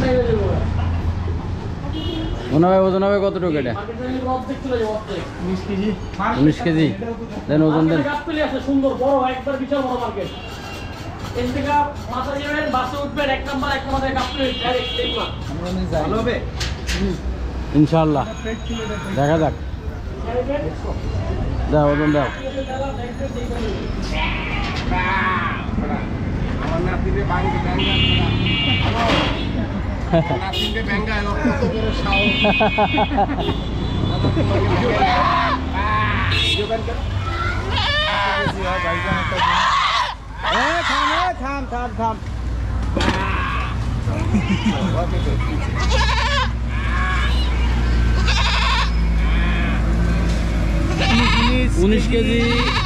মনে হয় ওজন হবে কতটুকু এটা? 19 কেজি। দেন ওজন দেন। সুন্দর বড় একবার বিশাল বড় মার্কেট। এর থেকে মাথা যাবেন বাসে উঠবেন 1 নাম্বার 1 নাম্বার কাপড় ডাইরেক্ট দেখবা ভালো হবে ইনশাআল্লাহ। দেখা যাক। দাও ওজন দাও। আমার নাতিতে বাঙ্গি ব্যাঙ্গা নাতিতে ব্যাঙ্গা কত বড় সাহস থাম থাম থাম। 19 কেজি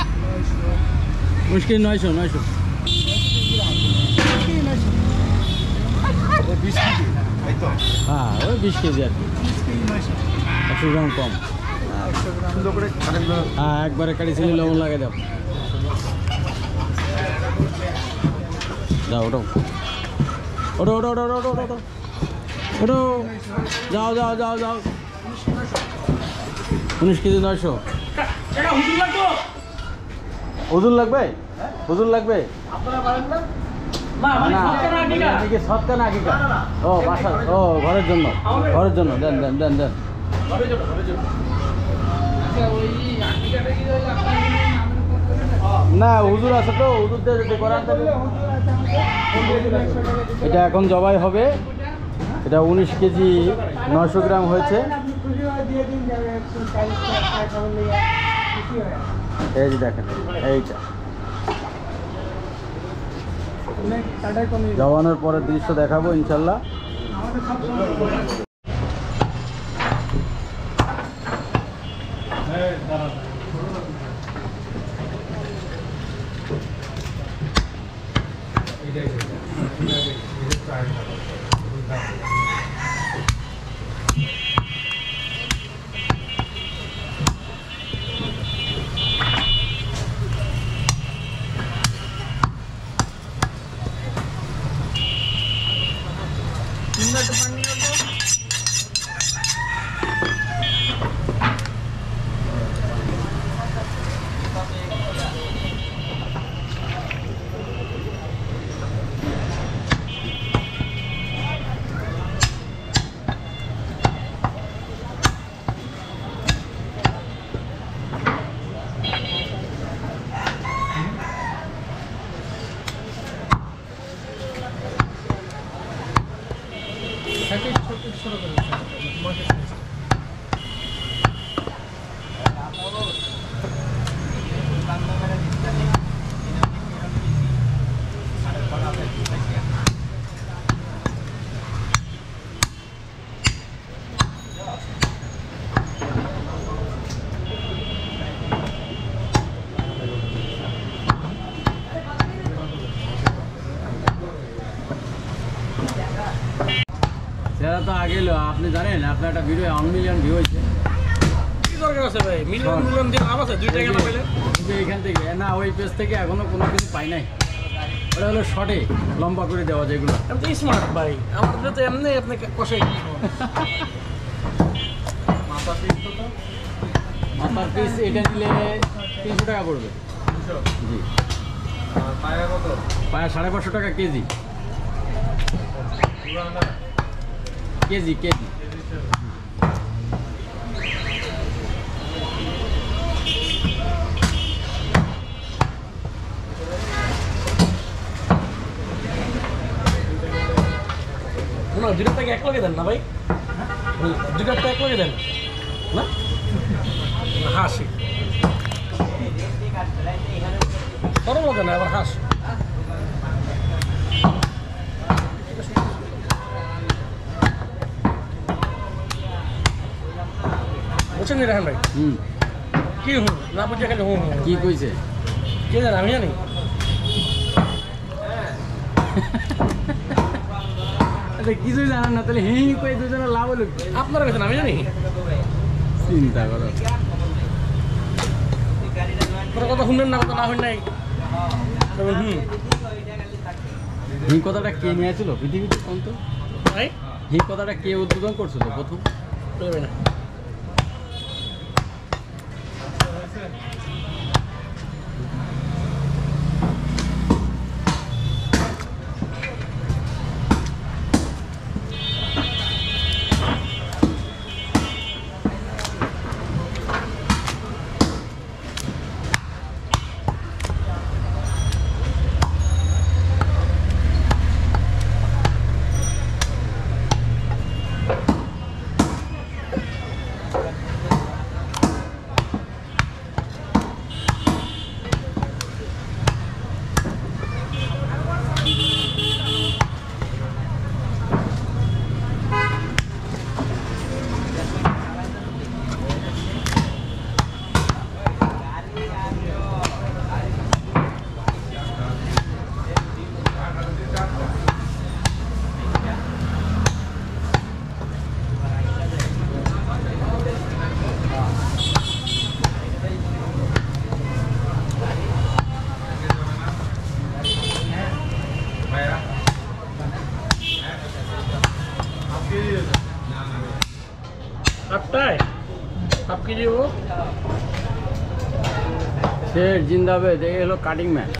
19 কেজি 900 হ্যাঁ ওই 20 কেজি আর কি 100 গ্রাম কম হ্যাঁ একবারে কাটি ছিল লবণ লাগে দাও যাও ওটো ওটো ওটো ওটো ওটো ওটো ওটো যাও যাও যাও যাও 19 কেজি 900 ওজন লাগবে ওজন লাগবে সৎকা না আকিকা ও বাসা ও ঘরের জন্য দেন দেন দেন দেন না হুজুর আছে তো হুজুরদের যদি করান এটা এখন জবাই হবে এটা 19 কেজি 900 গ্রাম হয়েছে এই যে দেখেন এইটা জবানোর পরের দৃশ্য দেখাবো ইনশাল্লাহ সেটা তো আগে এলো আপনি জানেন আপনার একটা ভিডিও 1 মিলিয়ন ভিউ হয়েছে কি দরকার আছে ভাই মিলিয়ন দিয়ে লাভ আছে 2 টাকা না পেলে এইখান থেকে না ওই পেজ থেকে এখনো কোনো কিছু পাই নাই ওটা হলো শর্টে লম্বা করে দেওয়া যেগুলো আমি তো স্মার্ট ভাই আমাদের তো এমনি আপনি কষাই মাথার পিস এটা নিলে 300 টাকা পড়বে জি পায়া কত পায়া 550 টাকা কেজি কেজি কেজি না 2 টাকা এক লগে দেন না ভাই 2 টাকা এক লগে দেন না হাসি সরম লাগে না আবার হাস বুঝছেন রাহান ভাই কি হুম না বুঝে খালি হুম কি কইছে কে জানে আমি জানি আচ্ছা কিছুই জানেন না তাহলে হি কই দুজনের লাভ হলো আপনারা গেছেন আমি জানি চিন্তা করো তোর কথা শুনলেন না কথা না শুন নাই হি কথাটা কে নিয়েছিল পৃথিবীতে কোন তো ভাই হি কথাটা কে উদ্বোধন করছিল প্রথম? বলবে না आपटाय आपकी जी वो সে জিন্দাবাদ, এই হলো কাটিং ম্যান।